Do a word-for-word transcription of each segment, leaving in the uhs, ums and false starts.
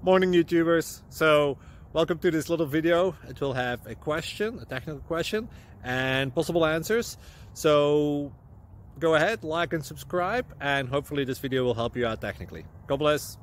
Morning YouTubers. So welcome to this little video. It will have a question, a technical question, and possible answers. So go ahead, like and subscribe, and hopefully this video will help you out technically. God bless.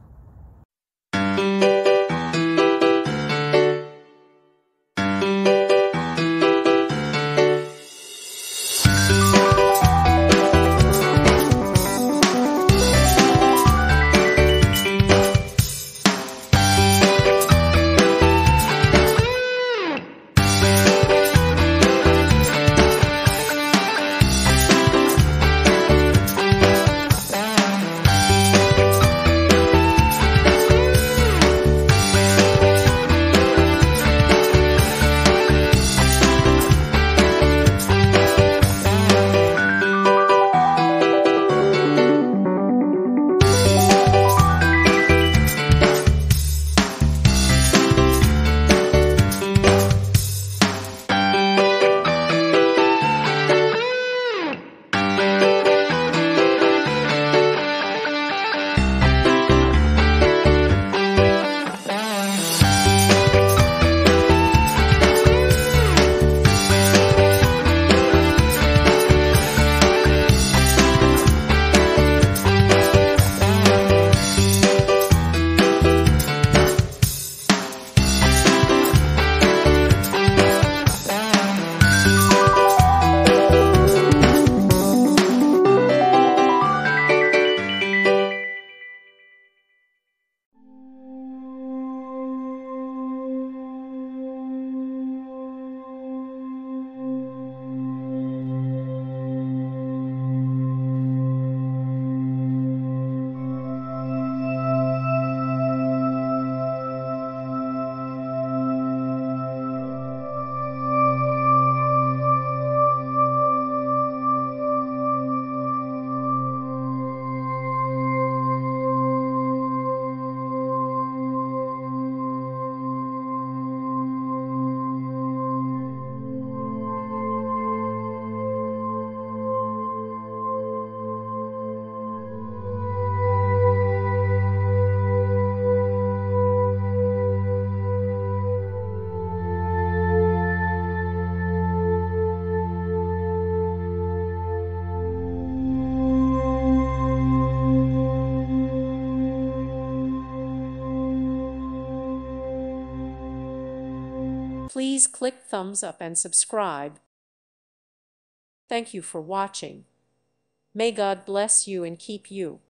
Please click thumbs up and subscribe. Thank you for watching. May God bless you and keep you.